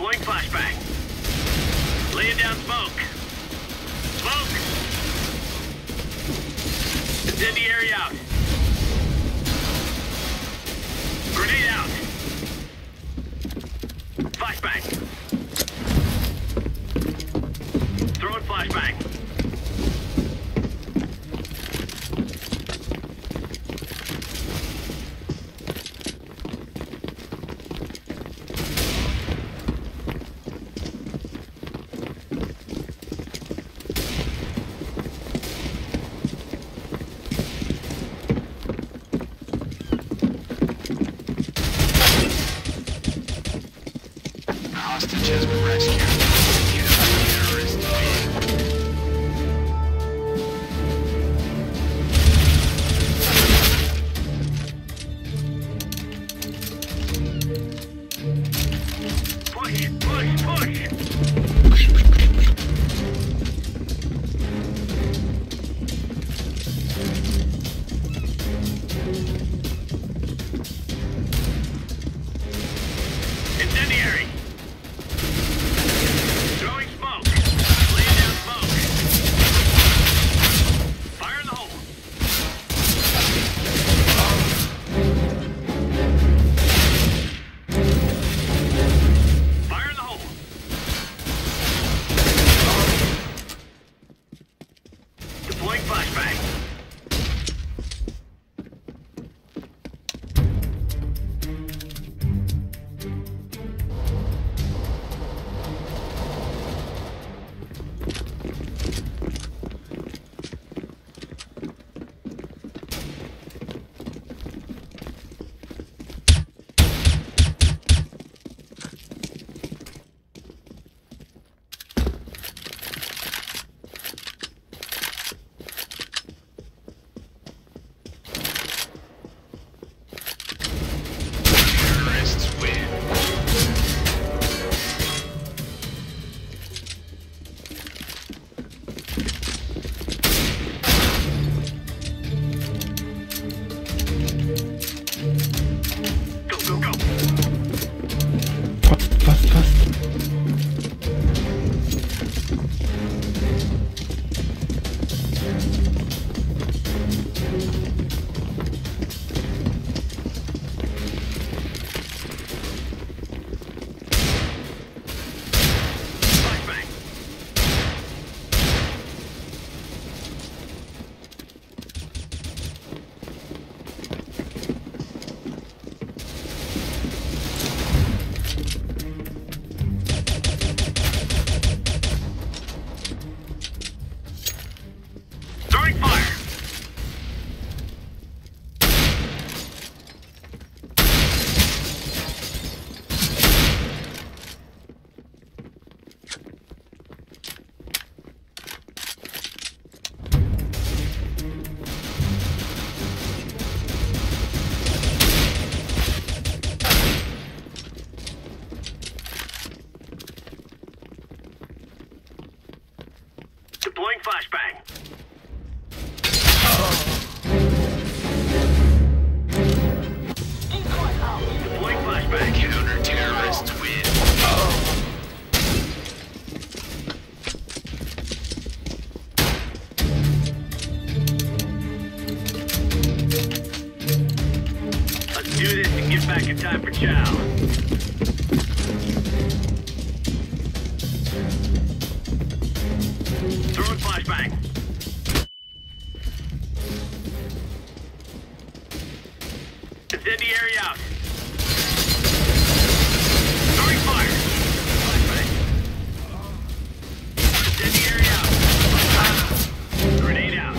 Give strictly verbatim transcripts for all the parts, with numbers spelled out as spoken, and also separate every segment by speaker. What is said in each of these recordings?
Speaker 1: Deploying flashbang. Laying down smoke. Smoke! Incendiary out. Grenade out. Flashbang. Throwing flashbang.
Speaker 2: Hostage has been rescued. Terrorist win.
Speaker 1: Push, push, push! Incendiary! Throwing smoke! Laying down smoke! Fire in the hole! Fire in the hole! Deploying flashbang!
Speaker 2: Terrorists win.
Speaker 1: Go, go, go!
Speaker 3: Fast, fast, fast.
Speaker 1: Flashbang! Throwing fire! Deploying flashbang! Deploying flashbang!
Speaker 2: Counter-terrorists win.
Speaker 1: Let's do this and get back in time for chow. Throwing flashbang. Incendiary out. Throwing fire. Flashbang. Incendiary out. Grenade out.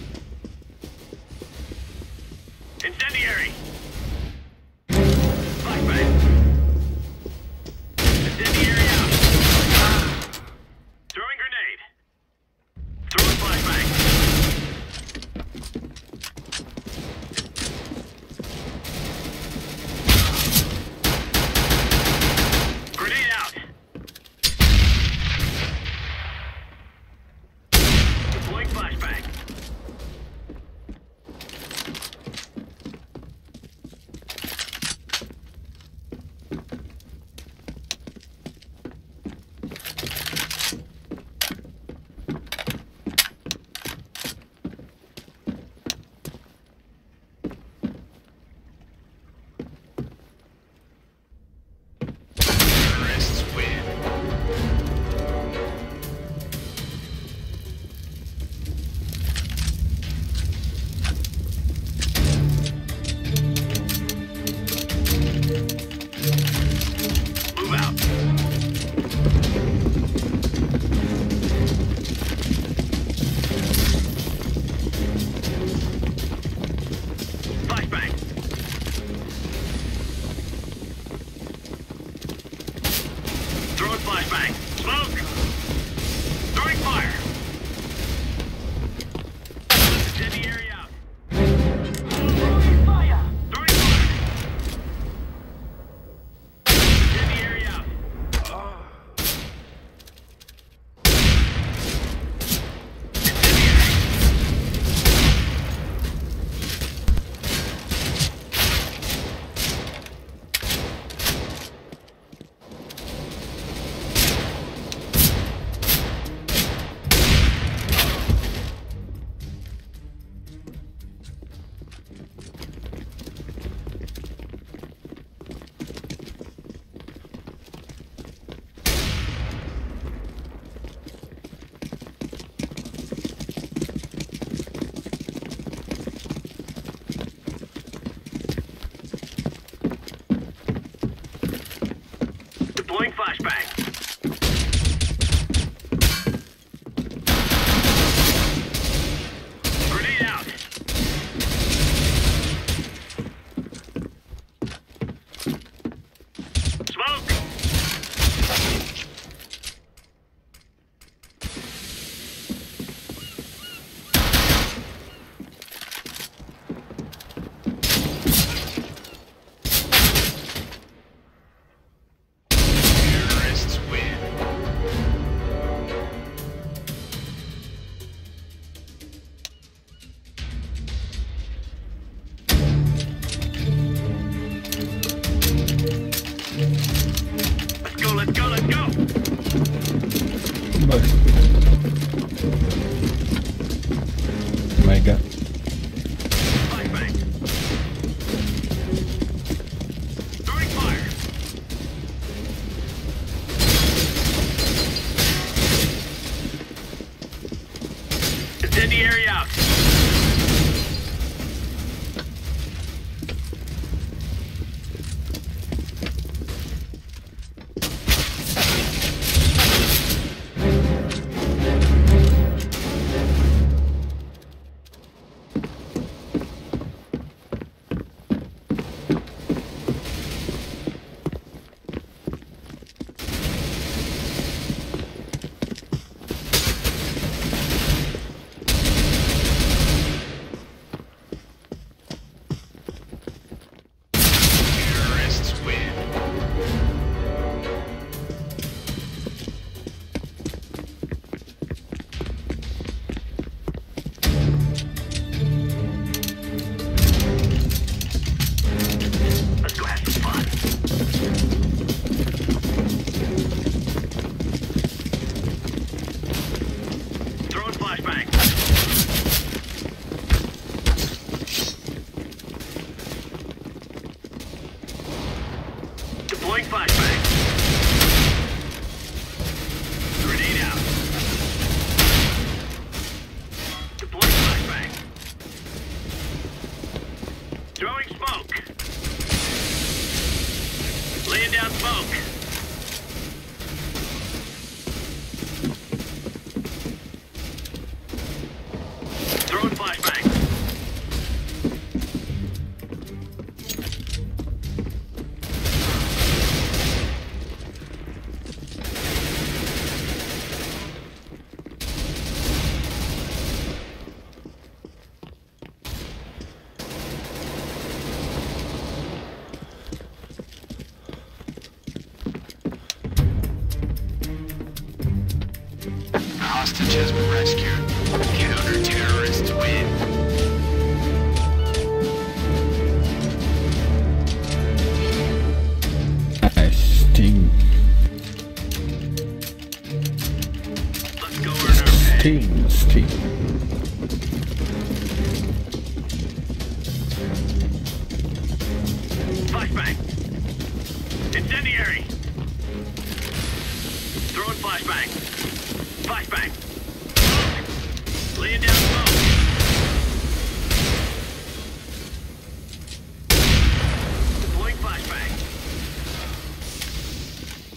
Speaker 1: Incendiary. Flashbang. Move out. Flashbang. Throwing flashbang. Smoke. Throwing fire. Incendiary out. Throwing fire. Throwing fire. Incendiary out. Deploying flashbang. Grenade out. Smoke.
Speaker 2: Terrorists win.
Speaker 1: Let's go, let's go, let's go.
Speaker 3: Bye. My God.
Speaker 1: Flashbang. Throwing fire. Incendiary out.
Speaker 2: Terrorists win.
Speaker 1: Let's go have some fun. Throwing flashbang. Deploying flashbang. Grenade out. Deploying flashbang. Throwing smoke. Laying down smoke. Throwing flashbang.
Speaker 2: Hostage has been rescued. Counter-terrorists win.
Speaker 3: Nice team.
Speaker 1: Let's go earn our pay.
Speaker 3: Team. Team.
Speaker 1: Flashbang. Incendiary. Throwing flashbang. Flashbang. Laying down smoke. Deploying flashbang.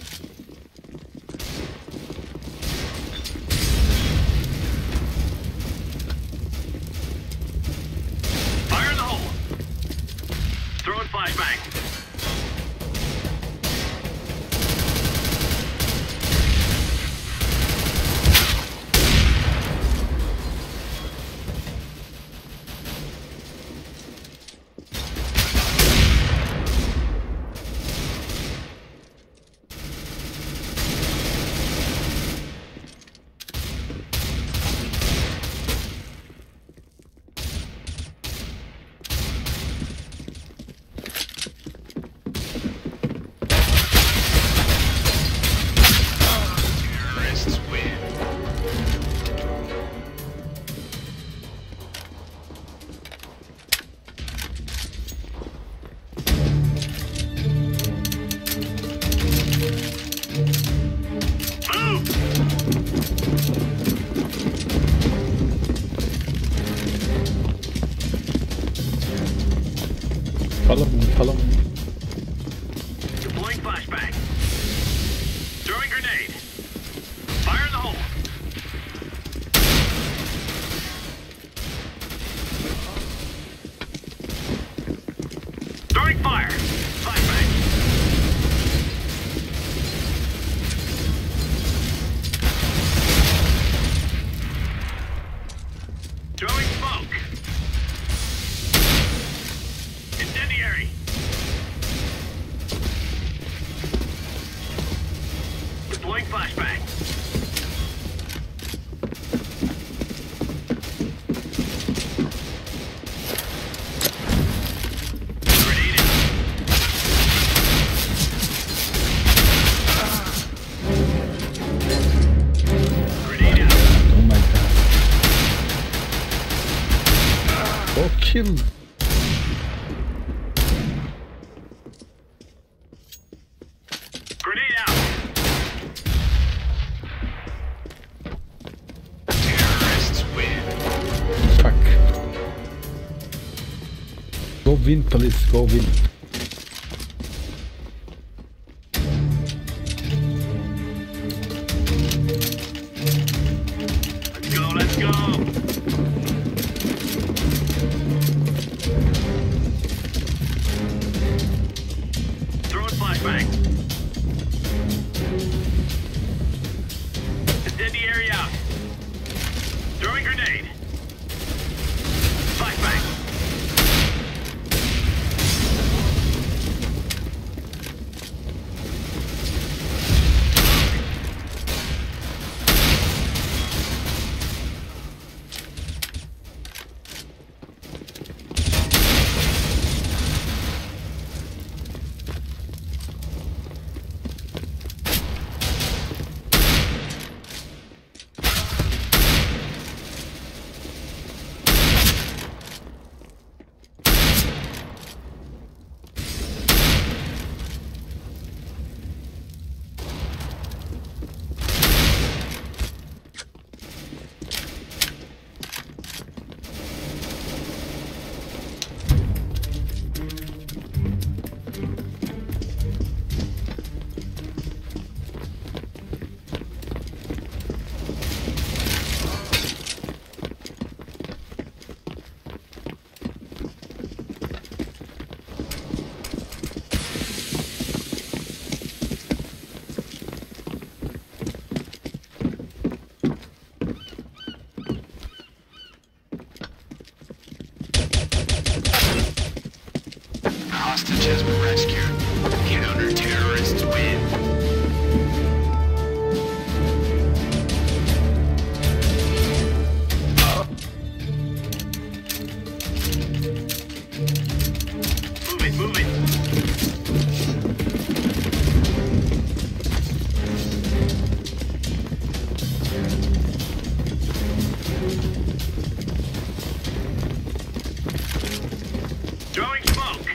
Speaker 1: Throwing flashbang. Grenade out. Grenade out.
Speaker 3: Oh my god. Oh, kill.
Speaker 1: Grenade out.
Speaker 2: Terrorists win.
Speaker 3: Fuck. Go win, please. Go win.
Speaker 1: Let's go, let's go. Throwing flashbang. Incendiary out. Throwing grenade. Flashbang.
Speaker 2: Hostage has been rescued. Counter terrorists win.
Speaker 1: Move it, move it. Throwing smoke.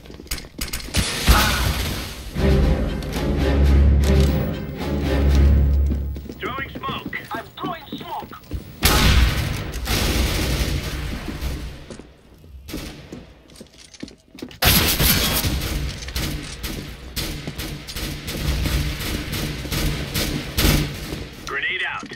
Speaker 1: Throwing smoke. I'm throwing smoke. Grenade out.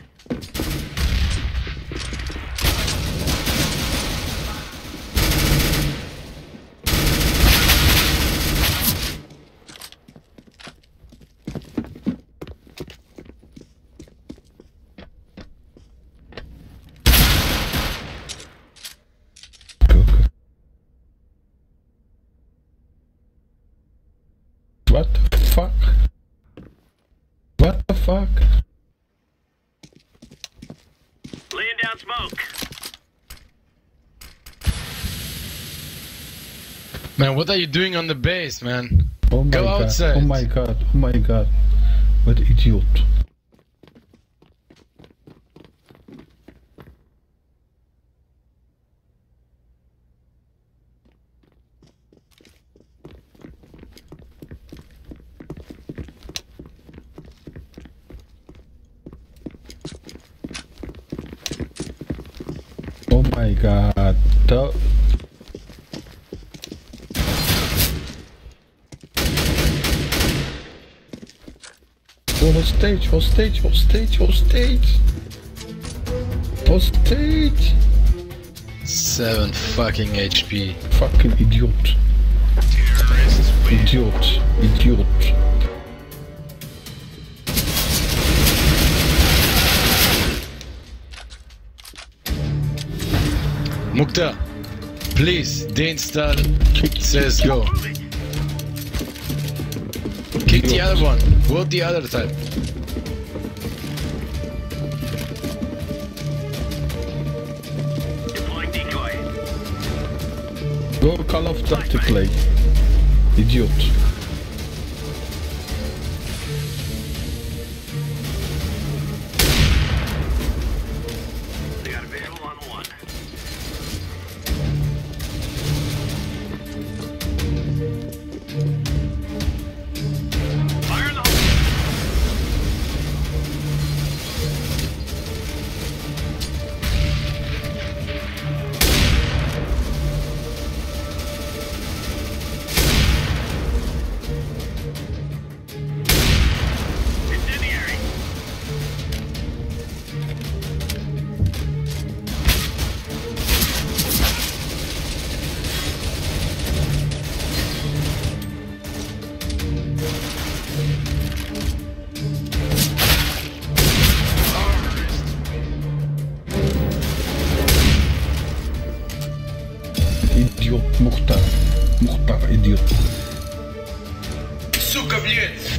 Speaker 3: Go, go. What the fuck? What the fuck?
Speaker 1: Laying down smoke.
Speaker 4: Man, what are you doing on the base, man?
Speaker 3: Oh my
Speaker 4: Go
Speaker 3: god.
Speaker 4: outside.
Speaker 3: Oh my god. Oh my god. What idiot. Oh my god. The- Oh, hostage, hostage, hostage, hostage. Hostage.
Speaker 4: Seven fucking H P.
Speaker 3: Fucking idiot.
Speaker 2: Terrorists win.
Speaker 3: Idiot. Idiot.
Speaker 4: Mukta, please deinstall C S G O. Kick the other one. Vote the other type.
Speaker 3: Go Call of Duty play. Idiot.
Speaker 1: They got a visual on one. Fire in the hole. Incendiary.
Speaker 3: Idiot. Mukhtar. Mukhtar, idiot.
Speaker 4: Сука, блядь!